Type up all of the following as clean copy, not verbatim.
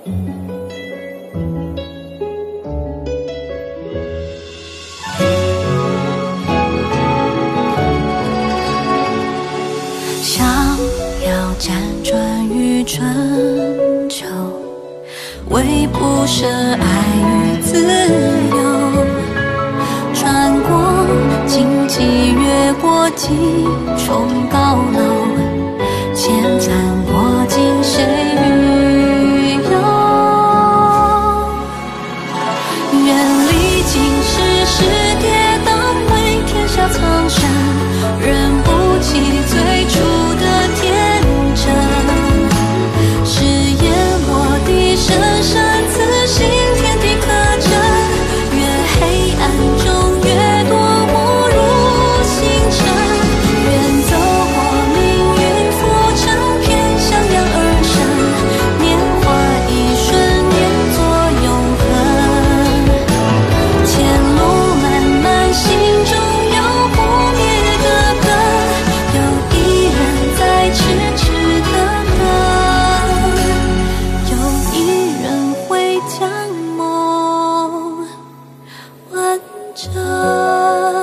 想要辗转于春秋，唯不舍爱与自由。穿过荆棘，越过几重高楼，千残过尽谁与有？愿历经世事跌宕，为天下苍生，忍不起最初的天真。誓言落地，深深刺心，天地可证。越黑暗中越多误入星辰，远走过命运浮沉，偏向两而生。年华一瞬，念作永恒。前路漫漫，心中有不灭的灯，有一人在痴痴的等，有一人会将梦完整。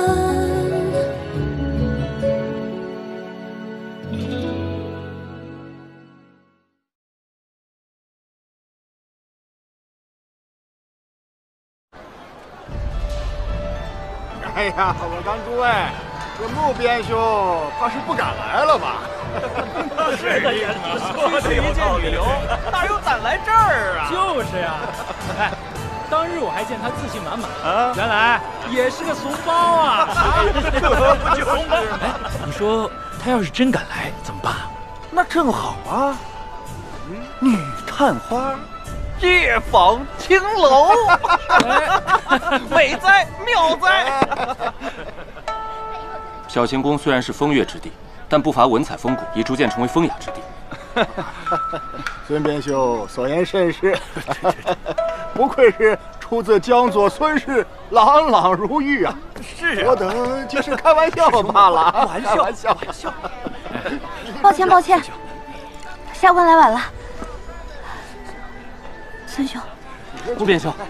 哎呀，我刚诸位，这穆编兄怕是不敢来了吧？ 是的呀，说的有道理，哪有胆来这儿啊？ 就是呀，哎，当日我还见他自信满满啊，原来也是个怂包啊！ 可不就是吗？ 哎，你说他要是真敢来怎么办？ 那正好啊，女探花，夜访青楼，美哉妙哉！ 小行宫虽然是风月之地，但不乏文采风骨，已逐渐成为风雅之地。 孙编兄所言甚是，不愧是出自江左孙氏，朗朗如玉啊！ 是啊， 我等只是开玩笑罢了， 玩笑。 抱歉抱歉，下官来晚了。孙兄， 穆编兄，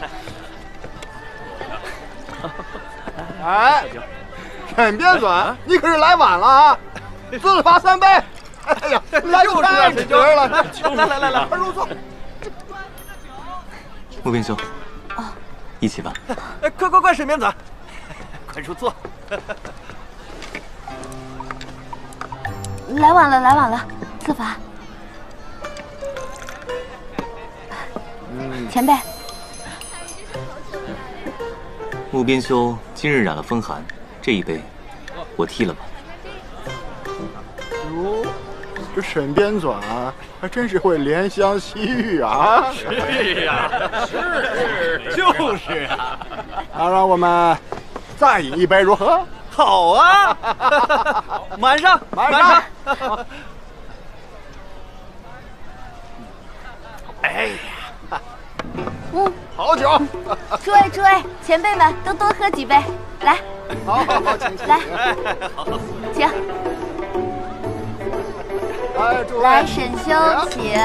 哎，沈编纂，你可是来晚了啊！自罚3杯。哎呀，来就太值了！来，快入座。 穆编兄，一起吧。 哎，快，沈编纂，快入座。 来晚了，自罚。前辈， 穆编兄今日染了风寒，这一杯我替了吧。 哟，这沈编纂还真是会怜香惜玉啊！ 是呀，就是啊。 那让我们再饮一杯如何？ 好啊，满上。哎呀， 好酒！ 诸位，前辈们都多喝几杯，来， 好，请来，请。 来，诸位， 来，沈兄，请。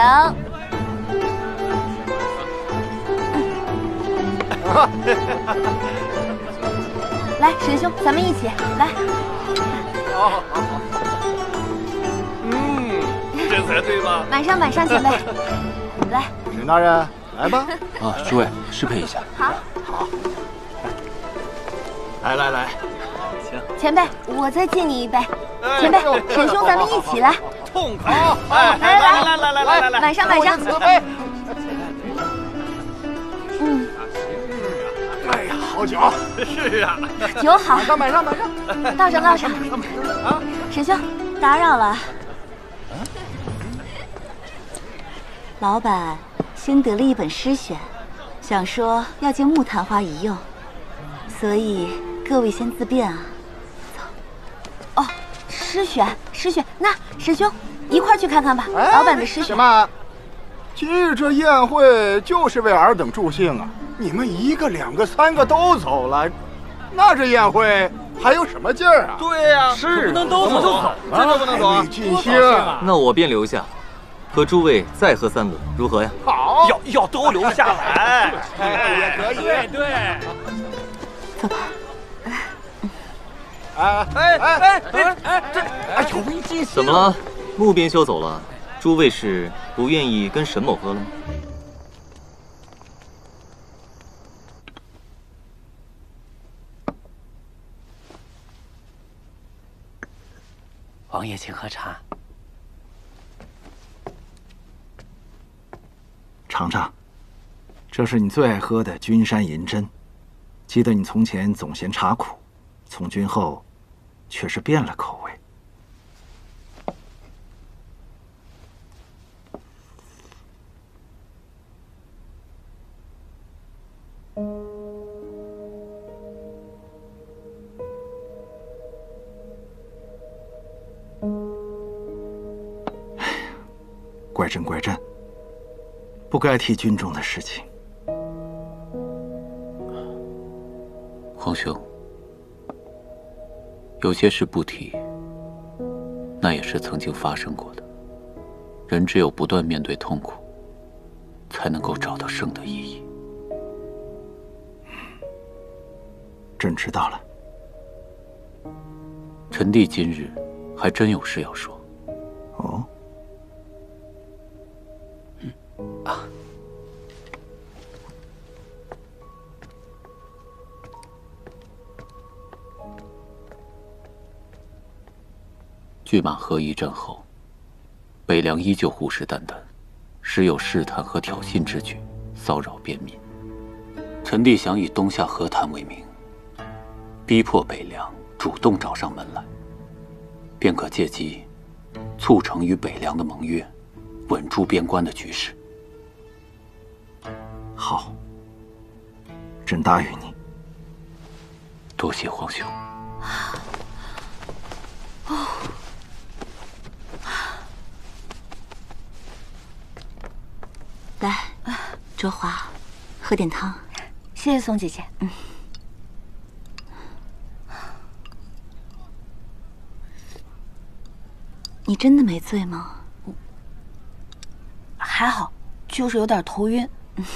来，沈兄，咱们一起来。 好。 这才对吧？ 满上，前辈。来， 沈大人，来吧。 啊，诸位适配一下。 好。 来， 行。前辈，我再敬你一杯。前辈，沈兄，咱们一起来。 痛快！ 来，满上。 4杯。哎呀，好酒！ 是啊， 酒好。 满上。 倒上。啊，沈兄，打扰了。老板新得了一本诗选，想说要借木昙花一用，所以各位先自便啊。走。哦，诗选，那沈兄一块去看看吧。老板的诗选。 什么？今日这宴会就是为尔等助兴啊！你们1个、2个、3个都走了，那这宴会还有什么劲儿啊？ 对呀， 是不能都走， 这就不能走啊！ 尽兴。 那我便留下， 和诸位再喝3盅，如何呀？ 好， 要都留下来， 也可以。 对， 走吧。 有危机！ 怎么了？木边休走了？诸位是不愿意跟沈某喝了吗？ 王爷，请喝茶。 尝尝，这是你最爱喝的君山银针。记得你从前总嫌茶苦，从军后却是变了口味。怪朕，怪朕，不该提军中的事情。 皇兄，有些事不提，那也是曾经发生过的。人只有不断面对痛苦，才能够找到生的意义。 朕知道了。 臣弟今日还真有事要说。 哦。 拒马河一战后，北凉依旧虎视眈眈，时有试探和挑衅之举，骚扰边民。臣弟想以东夏和谈为名，逼迫北凉主动找上门来，便可借机促成与北凉的盟约，稳住边关的局势。 好，朕答应你。 多谢皇兄。 来，卓华，喝点汤。 谢谢宋姐姐。 你真的没醉吗？ 还好，就是有点头晕。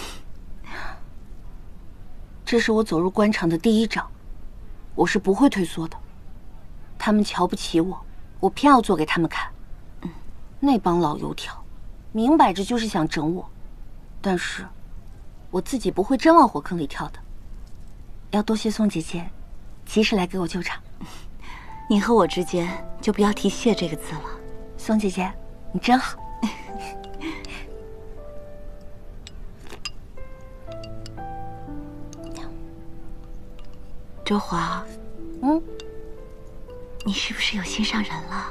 这是我走入官场的第一仗，我是不会退缩的。他们瞧不起我，我偏要做给他们看。那帮老油条，明摆着就是想整我。但是，我自己不会真往火坑里跳的。要多谢宋姐姐，及时来给我救场。 你和我之间就不要提谢这个字了。 宋姐姐，你真好。 周华，你是不是有心上人了？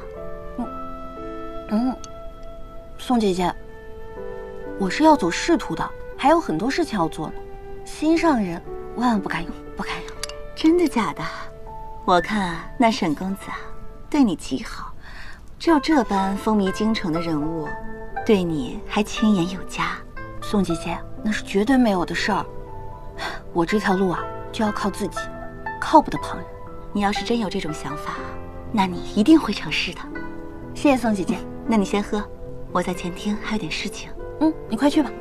宋姐姐。我是要走仕途的，还有很多事情要做呢。心上人万万不敢有，不敢有。 真的假的？我看那沈公子啊，对你极好，只有这般风靡京城的人物，对你还亲言有加。 宋姐姐，那是绝对没有的事儿。我这条路啊，就要靠自己，靠不得旁人。 你要是真有这种想法，那你一定会成事的。 谢谢宋姐姐。 那你先喝，我在前厅还有点事情。 你快去吧。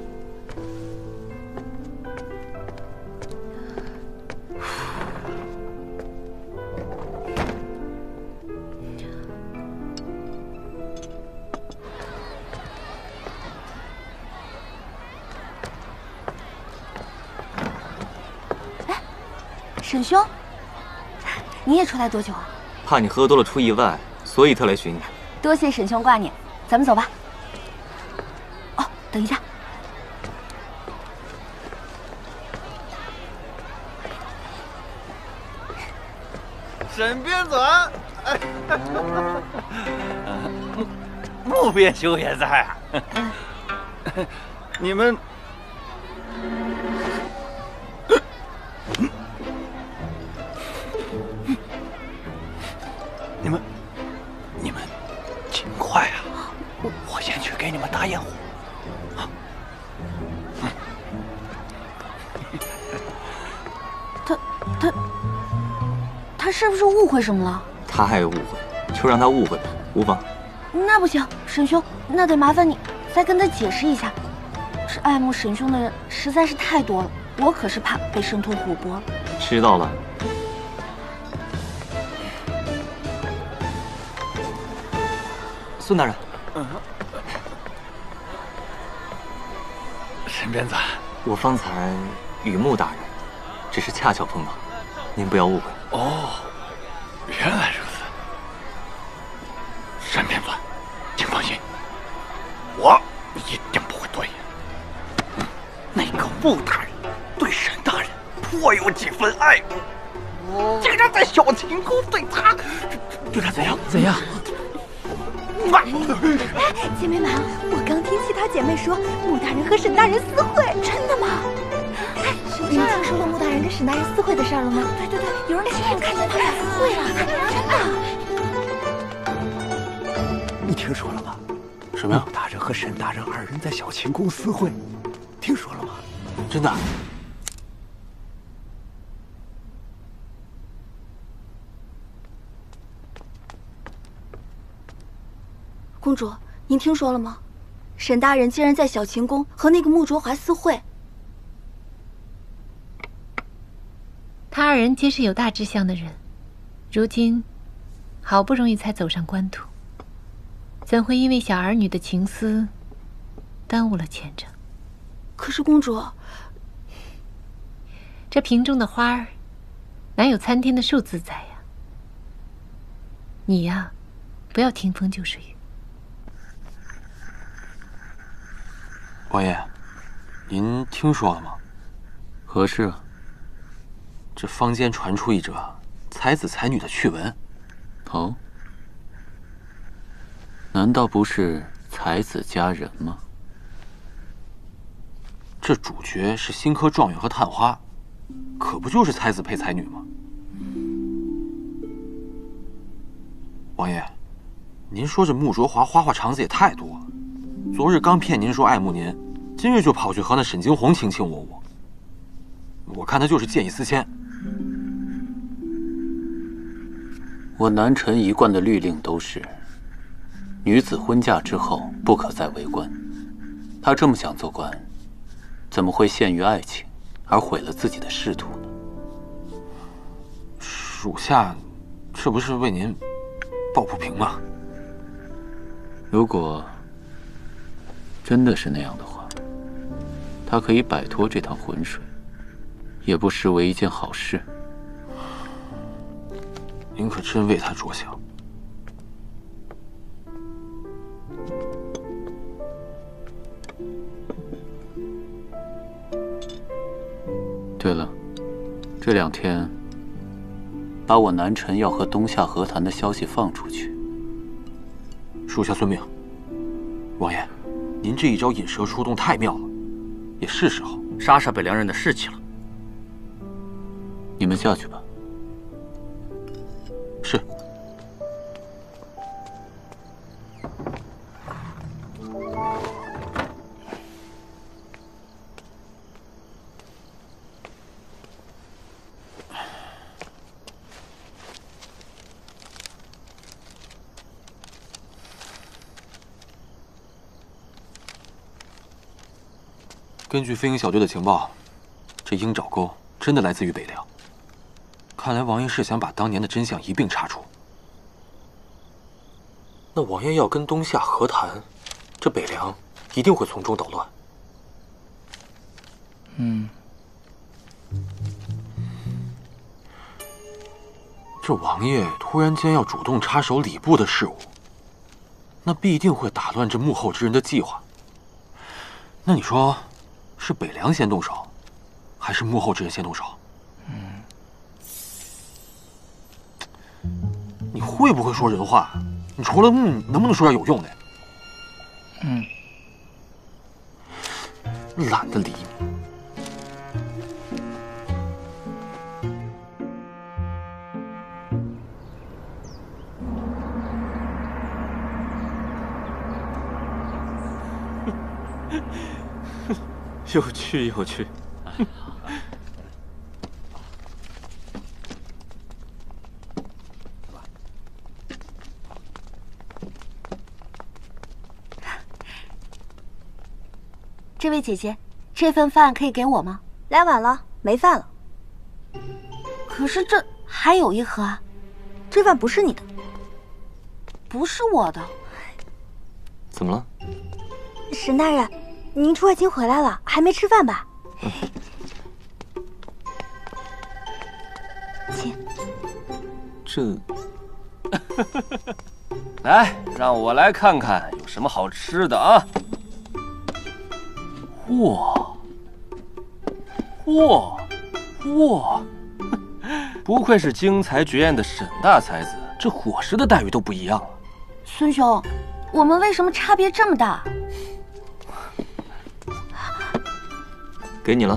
哎，沈兄，你也出来多久啊？ 怕你喝多了出意外，所以特来寻你。 多谢沈兄挂念，咱们走吧。等一下， 沈边总，木边兄也在啊。你们，你们尽快啊！我先去给你们打掩护。 他是不是误会什么了？ 他还有误会，就让他误会吧，无妨。 那不行，沈兄， 那得麻烦你再跟他解释一下，这爱慕神兄的人实在是太多了，我可是怕被生吞活剥了。 知道了。 孙大人， 沈鞭子，我方才与穆大人只是恰巧碰到，您不要误会。 哦，原来如此。沈鞭子，请放心，我一定不会多言。那个穆大人对沈大人颇有几分爱慕，竟然在小秦宫对他怎样？ 怎样？ 哎，姐妹们，我刚听其他姐妹说穆大人和沈大人私会，真的吗？哎，你们听说过穆大人跟沈大人私会的事了吗？对，有人亲眼看见他俩私会了，真的。 你听说了吗？ 什么呀？ 穆大人和沈大人二人在小秦宫私会，听说了吗？ 真的？ 公主，您听说了吗？沈大人竟然在小秦宫和那个穆卓华私会。 他二人皆是有大志向的人，如今好不容易才走上官途，怎会因为小儿女的情思耽误了前程？ 可是公主， 这瓶中的花儿，哪有参天的树自在呀？你呀，不要听风就是雨。 王爷，您听说了吗？ 何事啊？ 这坊间传出一则才子才女的趣闻。 哦，难道不是才子佳人吗？ 这主角是新科状元和探花，可不就是才子配才女吗？王爷，您说这穆卓华花花肠子也太多了。昨日刚骗您说爱慕您，今日就跑去和那沈惊鸿卿卿我我。我看他就是见异思迁。 我南陈一贯的律令都是，女子婚嫁之后不可再为官。他这么想做官，怎么会陷于爱情而毁了自己的仕途呢？ 属下这不是为您抱不平吗？ 如果真的是那样的话，他可以摆脱这趟浑水，也不失为一件好事。 您可真为他着想。 对了，这2天把我南陈要和东夏和谈的消息放出去。 属下遵命。王爷，您这一招引蛇出洞太妙了，也是时候杀杀北凉人的士气了。 你们下去吧。 是。根据飞鹰小队的情报，这鹰爪沟真的来自于北凉。看来王爷是想把当年的真相一并查出。那王爷要跟东夏和谈，这北凉一定会从中捣乱。这王爷突然间要主动插手礼部的事务，那必定会打乱这幕后之人的计划。那你说，是北凉先动手，还是幕后之人先动手？你会不会说人话？你除了能不能说点有用的？懒得理你。 有趣有趣。 这位姐姐，这份饭可以给我吗？ 来晚了，没饭了。 可是这还有一盒啊。 这饭不是你的， 不是我的。 怎么了？ 沈大人，您出外勤回来了，还没吃饭吧？请。 这， 来，让我来看看有什么好吃的啊！嚯，不愧是经才绝艳的沈大才子，这伙食的待遇都不一样了。 孙兄，我们为什么差别这么大？ 给你了。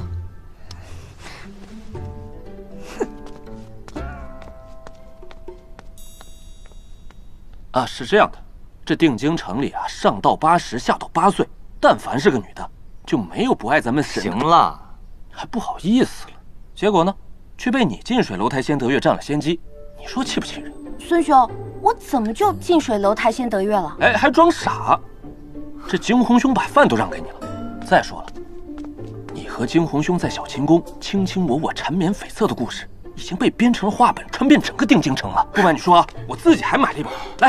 啊，是这样的，这定京城里啊，上到80，下到8岁，但凡是个女的，就没有不爱咱们沈。 行了， 还不好意思了。结果呢，却被你近水楼台先得月占了先机，你说气不气人？ 孙兄，我怎么就近水楼台先得月了？ 哎，还装傻！这惊鸿兄把饭都让给你了。再说了，你和惊鸿兄在小秦宫卿卿我我、缠绵悱恻的故事，已经被编成了画本，传遍整个定京城了。不瞒你说啊，我自己还买了一本。来，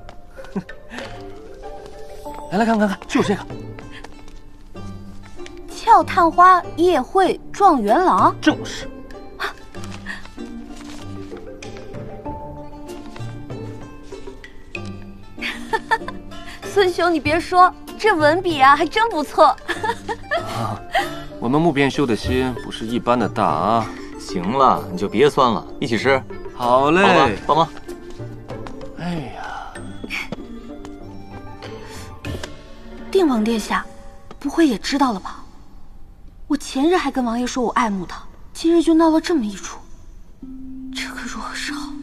来看看，就是这个。 俏探花夜会状元郎， 正是。 孙兄，你别说，这文笔啊，还真不错。 啊，我们木变修的心不是一般的大啊。 行了，你就别酸了，一起吃。 好嘞， 帮忙。 哎呀， 定王殿下，不会也知道了吧？我前日还跟王爷说我爱慕他，今日就闹了这么一出，这可如何是好？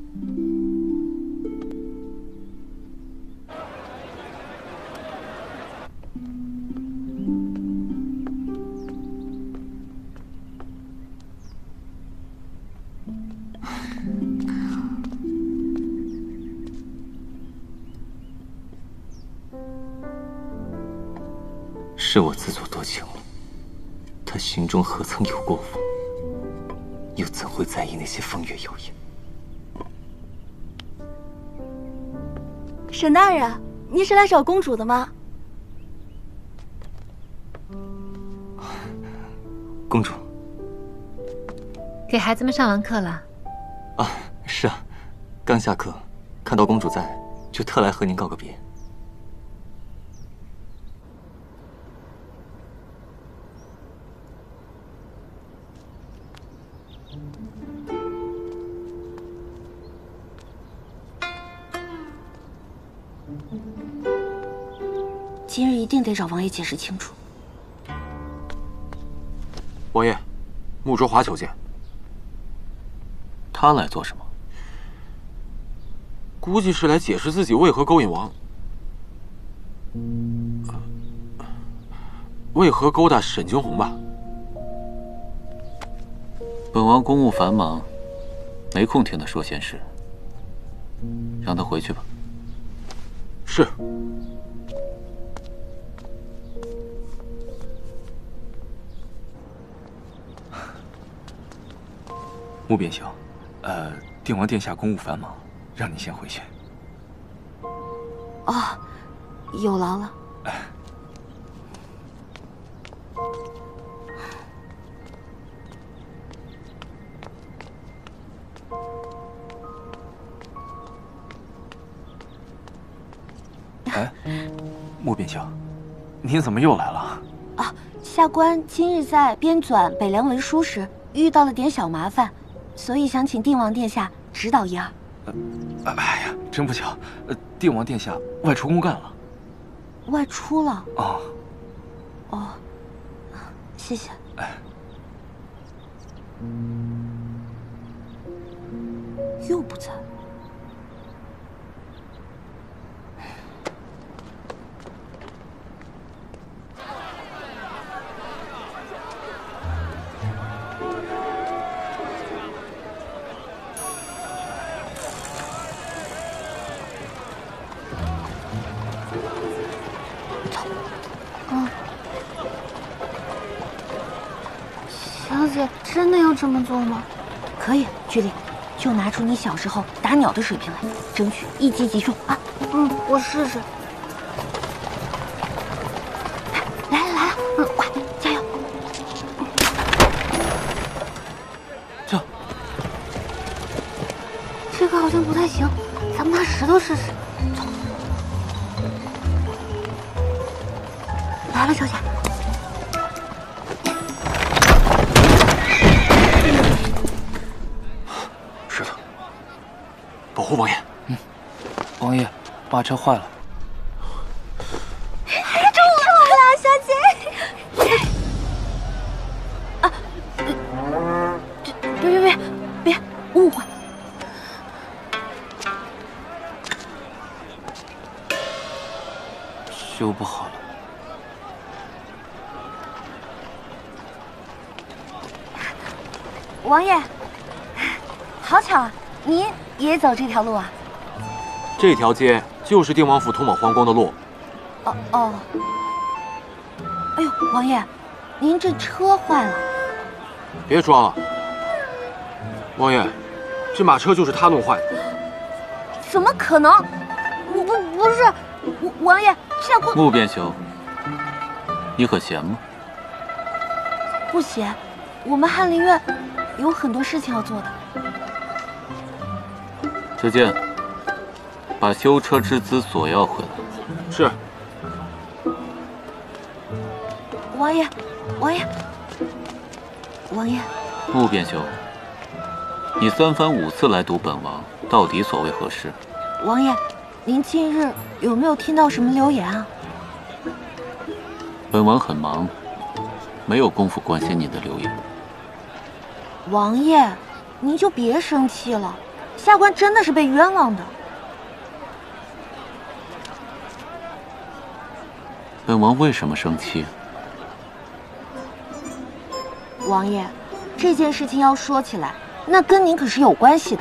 是我自作多情了，他心中何曾有过我，又怎会在意那些风月妖艳？ 沈大人，您是来找公主的吗？ 公主， 给孩子们上完课了？ 啊，是啊，刚下课，看到公主在，就特来和您告个别。 今日一定得找王爷解释清楚。 王爷，穆卓华求见。 他来做什么？ 估计是来解释自己为何勾引王，为何勾搭沈惊鸿吧。 本王公务繁忙，没空听他说闲事，让他回去吧。 是。 穆变修，定王殿下公务繁忙，让你先回去。 哦，有劳了。 哎，穆变修，您怎么又来了？ 啊，下官今日在编纂北凉文书时遇到了点小麻烦，所以想请定王殿下指导一二。 哎呀，真不巧，定王殿下外出公干了。 外出了？ 哦。 哦，谢谢。 哎。 又不在。 小姐真的要这么做吗？ 可以，巨力，就拿出你小时候打鸟的水平来，争取一击即中啊！ 我试试。 来了，快加油！ 这个好像不太行，咱们拿石头试试。走，来吧，小姐。 是的，保护王爷。 王爷，马车坏了。 中了，小姐。 别误会。 修不好了。 王爷，好巧啊，您也走这条路啊？ 这条街就是定王府通往皇宫的路。 哦。哎呦，王爷，您这车坏了。 别装了，王爷，这马车就是他弄坏的。 怎么可能？不是，王爷，下官穆变修，你很闲吗？ 不闲，我们翰林院有很多事情要做的。 只见把修车之资索要回来。 是。 王爷。 穆变修，你3番5次来堵本王，到底所为何事？ 王爷，您近日有没有听到什么流言啊？ 本王很忙，没有功夫关心你的流言。 王爷，您就别生气了，下官真的是被冤枉的。 本王为什么生气？ 王爷，这件事情要说起来，那跟您可是有关系的。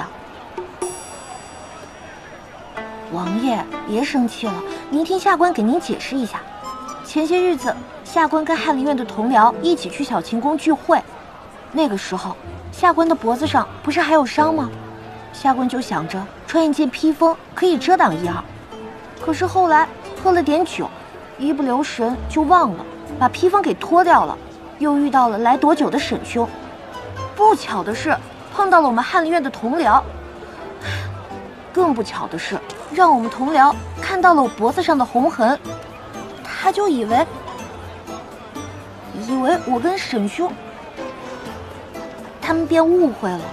王爷，别生气了，您听下官给您解释一下。前些日子，下官跟翰林院的同僚一起去小晴宫聚会，那个时候，下官的脖子上不是还有伤吗？下官就想着穿一件披风可以遮挡1、2，可是后来喝了点酒，一不留神就忘了，把披风给脱掉了。又遇到了来躲酒的沈兄，不巧的是碰到了我们翰林院的同僚，更不巧的是让我们同僚看到了我脖子上的红痕，他就以为我跟沈兄，他们便误会了。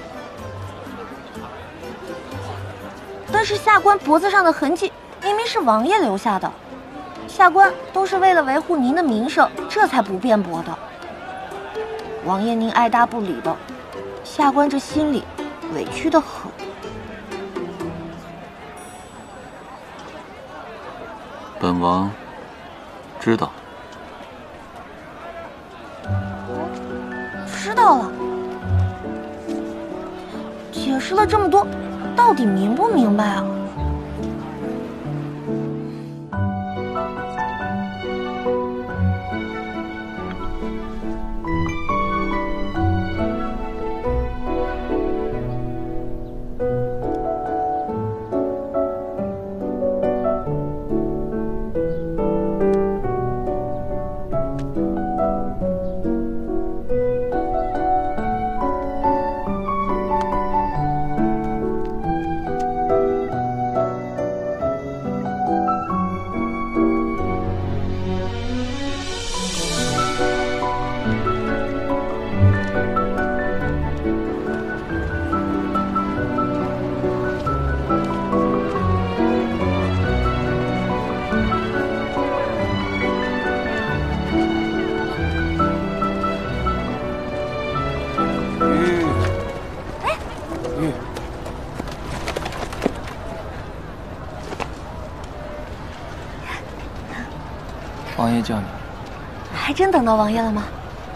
但是下官脖子上的痕迹明明是王爷留下的。下官都是为了维护您的名声，这才不辩驳的。王爷您爱答不理的，下官这心里委屈得很。 本王知道。 知道了。解释了这么多，到底明不明白啊？ 王爷叫你。 还真等到王爷了吗？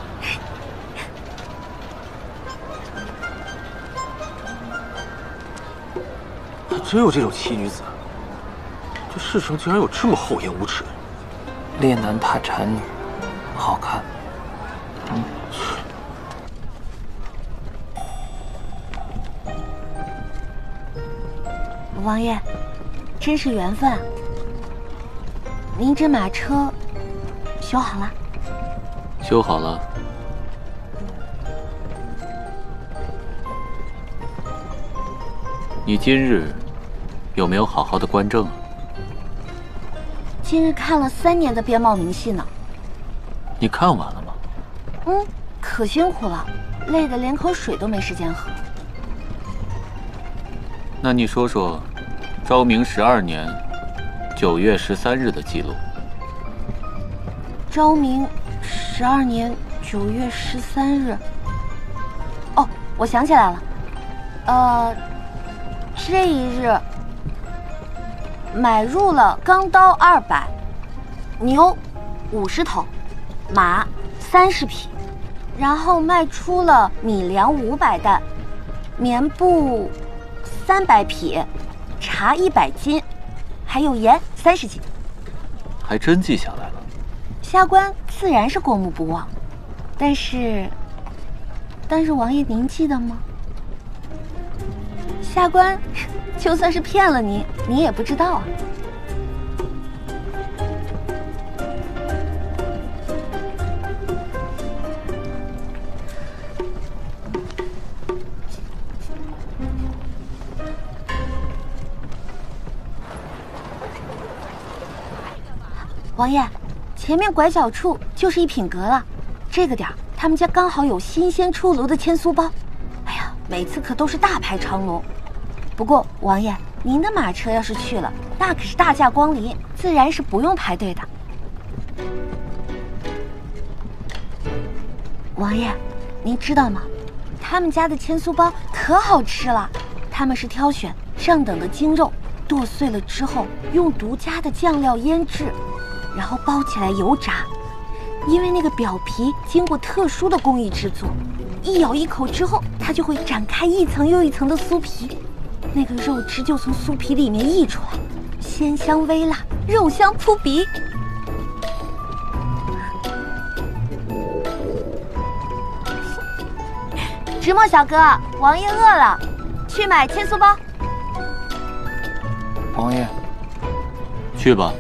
还真有这种奇女子，这世上竟然有这么厚颜无耻的人。 烈男怕产女，好看。 王爷，真是缘分啊！您这马车修好了？ 修好了。你今日有没有好好的观政啊？ 今日看了3年的边贸明戏呢。 你看完了吗？ 嗯，可辛苦了，累得连口水都没时间喝。 那你说说，昭明12年9月13日的记录。 昭明12年9月13日。哦，我想起来了，这一日买入了钢刀200，牛50头，马30匹，然后卖出了米粮500担，棉布300匹，茶100斤，还有盐30斤。 还真记下来了。 下官自然是过目不忘，但是王爷您记得吗？下官就算是骗了您，您也不知道啊。王爷，前面拐角处就是一品阁了。这个点儿，他们家刚好有新鲜出炉的千酥包。哎呀，每次可都是大排长龙。不过王爷，您的马车要是去了，那可是大驾光临，自然是不用排队的。王爷，您知道吗？他们家的千酥包可好吃了，他们是挑选上等的精肉，剁碎了之后用独家的酱料腌制，然后包起来油炸。因为那个表皮经过特殊的工艺制作，一咬一口之后，它就会展开一层又一层的酥皮，那个肉汁就从酥皮里面溢出来，鲜香微辣，肉香扑鼻。直墨小哥，王爷饿了，去买千酥包。 王爷， 去吧。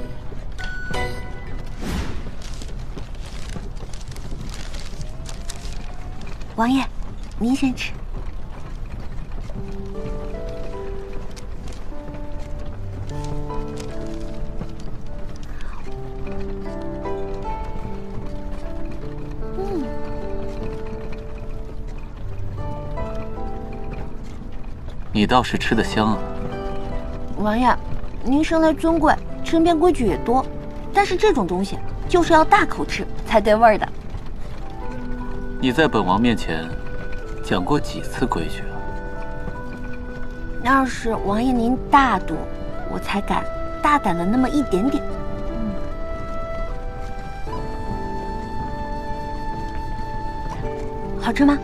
王爷，您先吃。 你倒是吃得香啊。 王爷，您生来尊贵，身边规矩也多，但是这种东西就是要大口吃才对味儿的。 你在本王面前讲过几次规矩啊？ 要是王爷您大度，我才敢大胆了那么一点点。好吃吗？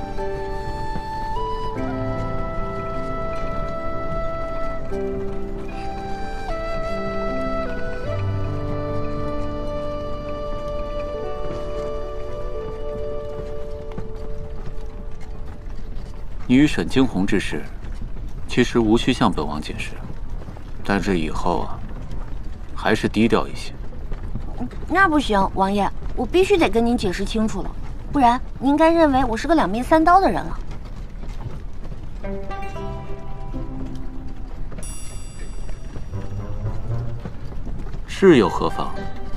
你与沈惊鸿之事，其实无需向本王解释，但是以后啊，还是低调一些。 那不行，王爷，我必须得跟您解释清楚了，不然您该认为我是个2面3刀的人了。 是又何妨？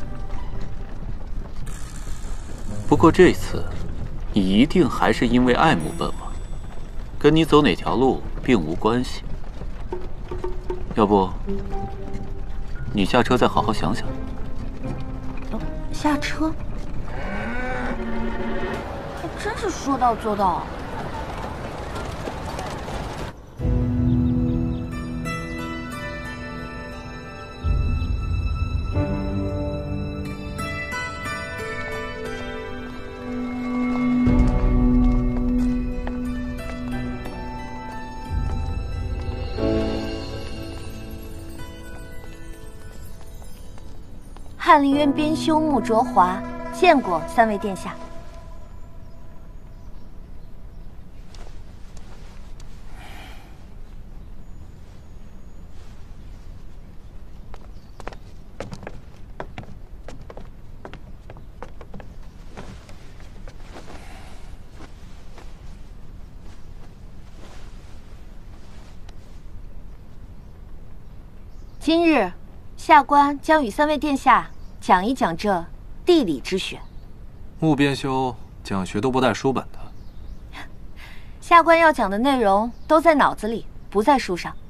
不过这次，你一定还是因为爱慕本王。跟你走哪条路并无关系，要不你下车再好好想想。 下车？真是说到做到啊！翰林院编修穆卓华见过3位殿下。 今日，下官将与3位殿下讲一讲这地理之学。 穆编修讲学都不带书本的。 下官要讲的内容都在脑子里，不在书上。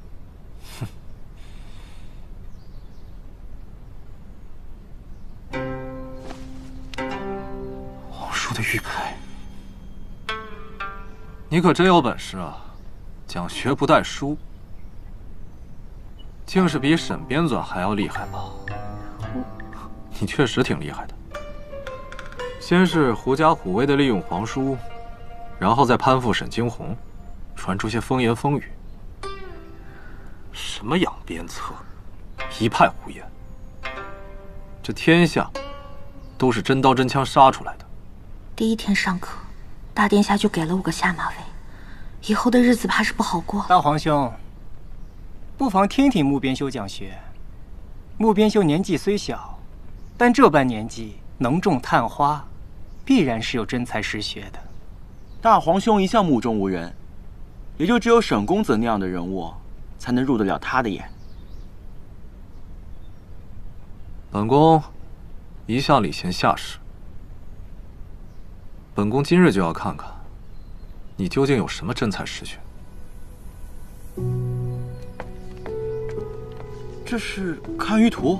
皇叔的玉佩，你可真有本事啊！讲学不带书，竟是比沈编纂还要厉害吧？你确实挺厉害的。先是狐假虎威的利用皇叔，然后再攀附沈惊鸿，传出些风言风语。什么养鞭策，一派胡言。这天下都是真刀真枪杀出来的。 第一天上课，大殿下就给了我个下马威，以后的日子怕是不好过。 大皇兄，不妨听听穆编修讲学。穆编修年纪虽小，但这般年纪能种探花，必然是有真才实学的。 大皇兄一向目中无人，也就只有沈公子那样的人物，才能入得了他的眼。 本宫一向礼贤下士，本宫今日就要看看，你究竟有什么真才实学。 这是看舆图？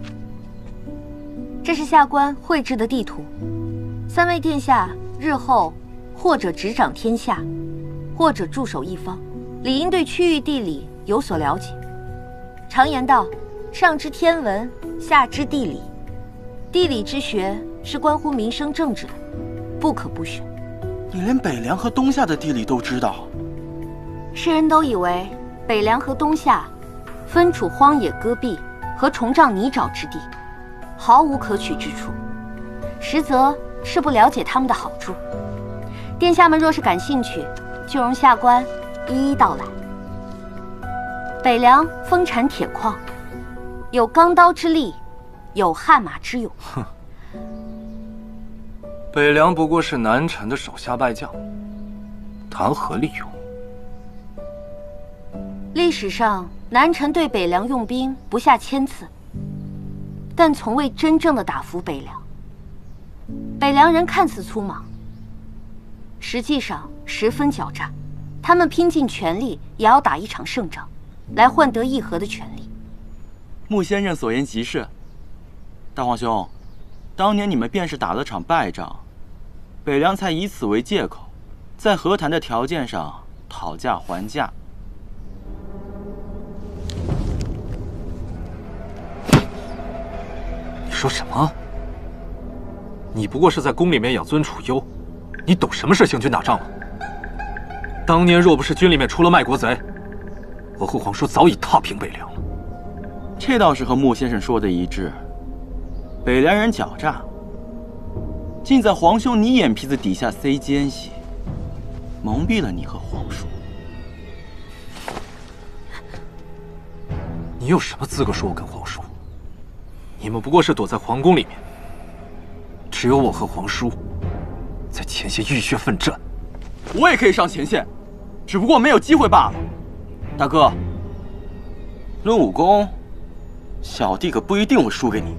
这是下官绘制的地图。3位殿下日后或者执掌天下，或者驻守一方，理应对区域地理有所了解。常言道，上知天文，下知地理。地理之学是关乎民生政治的，不可不学。 你连北凉和东夏的地理都知道？ 世人都以为北凉和东夏分处荒野戈壁和虫瘴泥沼之地，毫无可取之处，实则是不了解他们的好处。殿下们若是感兴趣，就容下官一一道来。北凉丰产铁矿，有钢刀之力，有汗马之勇。 哼，北凉不过是南陈的手下败将，谈何利用？ 历史上，南陈对北凉用兵不下1000次，但从未真正的打服北凉。北凉人看似粗莽，实际上十分狡诈，他们拼尽全力也要打一场胜仗，来换得议和的权利。 穆先生所言极是。大皇兄，当年你们便是打了场败仗，北凉才以此为借口，在和谈的条件上讨价还价。 你说什么？你不过是在宫里面养尊处优，你懂什么是行军打仗吗？当年若不是军里面出了卖国贼，我和皇叔早已踏平北凉了。 这倒是和穆先生说的一致。北凉人狡诈，竟在皇兄你眼皮子底下塞奸细，蒙蔽了你和皇叔。 你有什么资格说我跟皇叔？你们不过是躲在皇宫里面，只有我和皇叔在前线浴血奋战。 我也可以上前线，只不过没有机会罢了。大哥，论武功，小弟可不一定会输给你。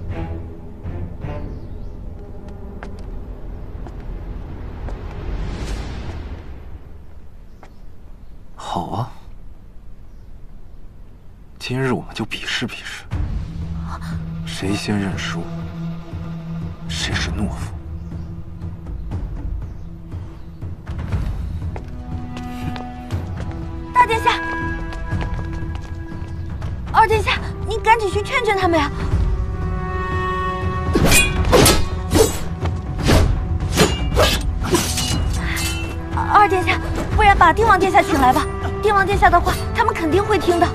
好啊，今日我们就比试比试，谁先认输，谁是懦夫。 大殿下，二殿下，您赶紧去劝劝他们呀！二殿下，不然把帝王殿下请来吧。帝王殿下的话，他们肯定会听的。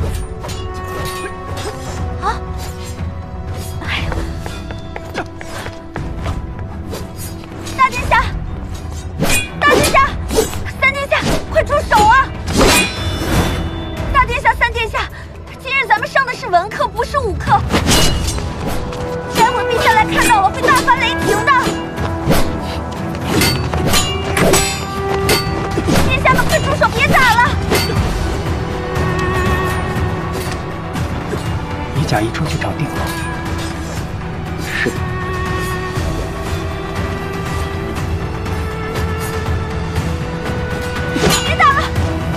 啊！哎呀！大殿下，大殿下，三殿下，快住手啊！大殿下，三殿下，今日咱们上的是文课，不是武课。待会陛下来看到了，会大发雷霆的。殿下们，快住手，别打了！ 假意出去找定王。 是。 别打了！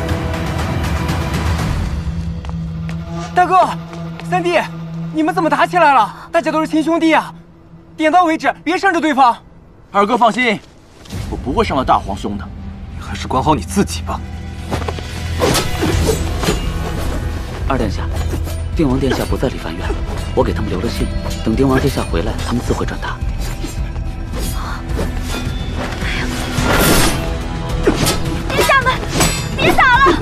大哥，三弟，你们怎么打起来了？大家都是亲兄弟啊！点到为止，别伤着对方。 二哥放心，我不会伤了大皇兄的。 你还是管好你自己吧。 二殿下，定王殿下不在理藩院，我给他们留了信，等定王殿下回来，他们自会转达。 殿下们，别打了！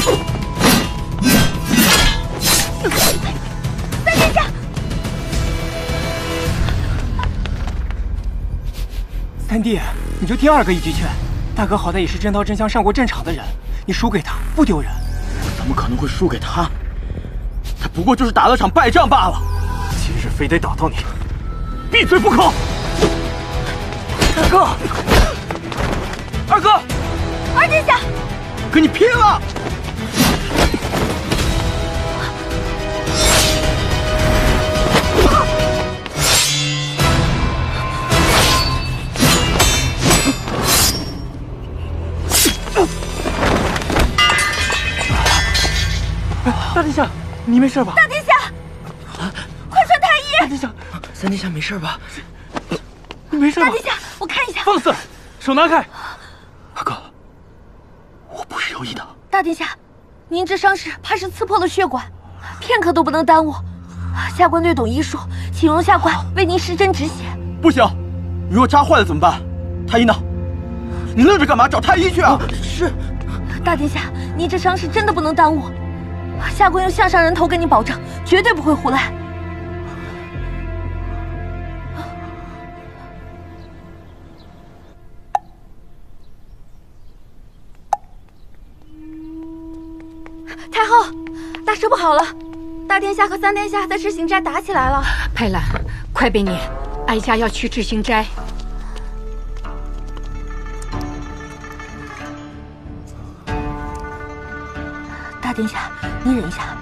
三殿下， 三弟，你就听二哥一句劝。大哥好歹也是真刀真枪上过战场的人，你输给他不丢人。 我怎么可能会输给他？他不过就是打了场败仗罢了。 今日非得打到你，闭嘴不可！ 大哥，二哥， 二殿下， 跟你拼了！ 大殿下，你没事吧？ 大殿下，快传太医！ 大殿下， 三殿下没事吧？ 你没事吧？ 大殿下，我看一下。 放肆！手拿开！ 二哥，我不是有意的。 大殿下，您这伤势怕是刺破了血管，片刻都不能耽误。下官略懂医术，请容下官为您施针止血。 不行，如果扎坏了怎么办？太医呢？你愣着干嘛？找太医去啊！ 是。 大殿下，您这伤势真的不能耽误。下官用项上人头跟你保证，绝对不会胡来。 太后，大事不好了！大殿下和三殿下在智行斋打起来了。 佩兰，快备撵，哀家要去智行斋。 大殿下，您忍一下。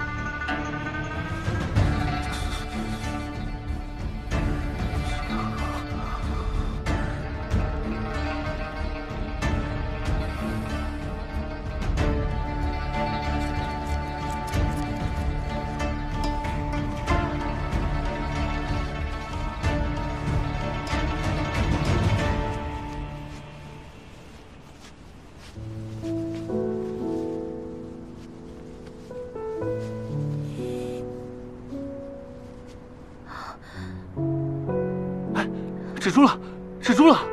止住了，止住了！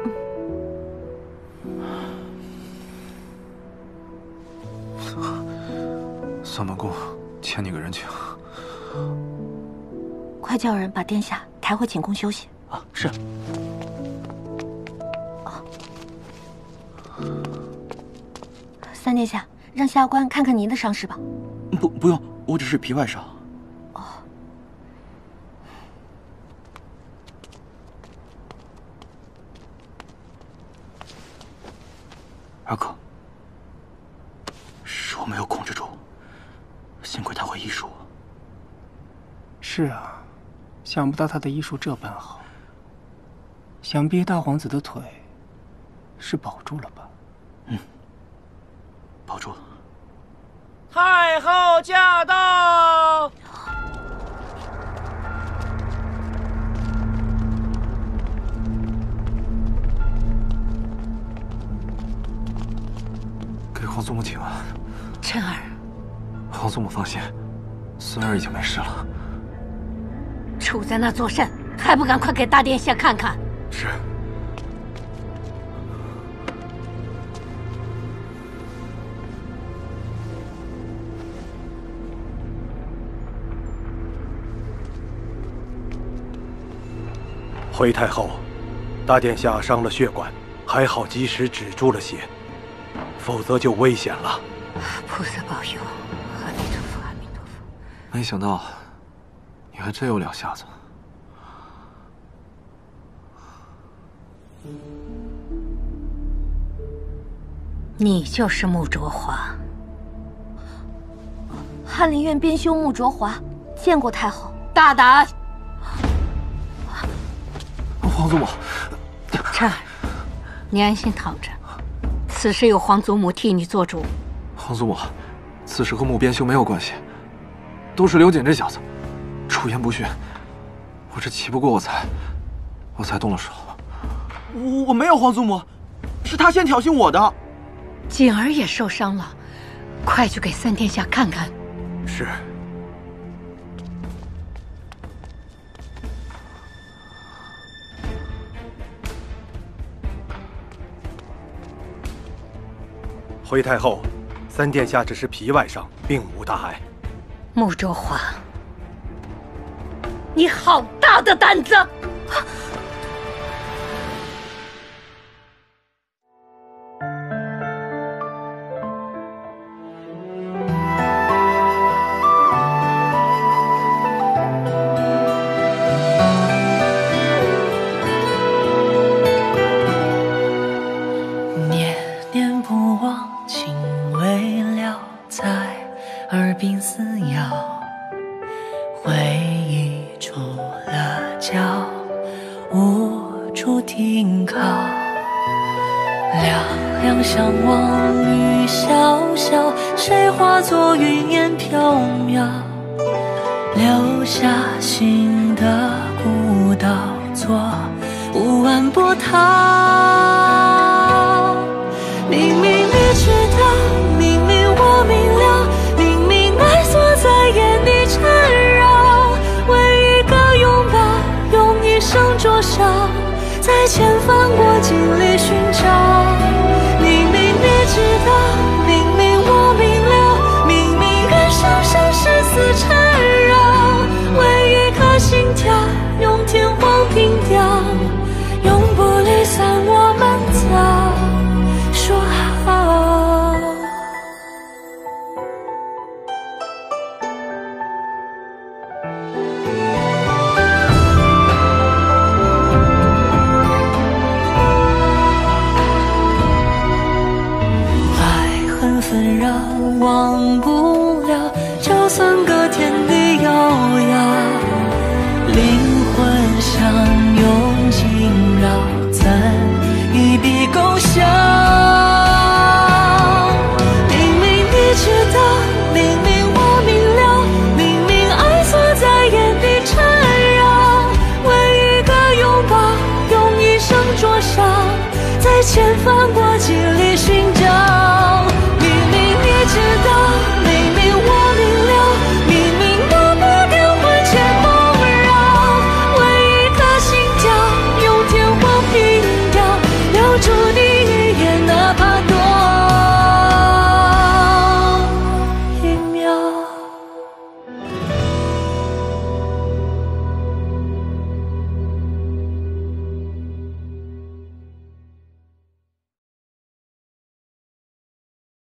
三本宫，牵你个人情。 快叫人把殿下抬回寝宫休息。 啊，是。 三殿下，让下官看看您的伤势吧。 不用，我只是皮外伤。 哦。 二哥，是我没有控制住，幸亏他会医术。 是啊，想不到他的医术这般好。想必大皇子的腿是保住了吧？ 嗯，保住了。 太后驾到！ 给皇祖母请安。 琛儿， 皇祖母放心，孙儿已经没事了。 杵在那作甚？还不赶快给大殿下看看！ 是。 回太后，大殿下伤了血管，还好及时止住了血，否则就危险了。 菩萨保佑！阿弥陀佛，阿弥陀佛。 没想到，你还真有两下子。 你就是穆卓华。 翰林院编修穆卓华，见过太后。 大胆！ 皇祖母， 晨儿，你安心躺着，此事有皇祖母替你做主。 皇祖母，此事和木边修没有关系，都是刘瑾这小子出言不逊，我这气不过我才动了手。 我没有，皇祖母，是他先挑衅我的。 锦儿也受伤了，快去给三殿下看看。 是。回太后，三殿下只是皮外伤，并无大碍。 穆卓华，你好大的胆子！ 念念不忘，情未了，在耳鬓撕咬，回忆出了脚，无处停靠。两两相望雨潇潇，谁化作云烟飘渺，留下新的孤岛，做不完波涛。明明你知道，明明我明了，明明爱锁在眼底缠绕，为一个拥抱，用一生灼烧，在千帆过尽里寻找。明明你知道，明明我明了，明明人生生世死缠绕，为一颗心跳，用天荒平雕，永不离散我们早说好。爱恨纷扰，忘不了，就算隔天地遥遥，灵魂相拥紧绕，怎一笔勾销？明明你知道，明明我明了，明明爱锁在眼底缠绕，为一个拥抱，用一生灼烧，在千帆过尽里寻找。明明你知道，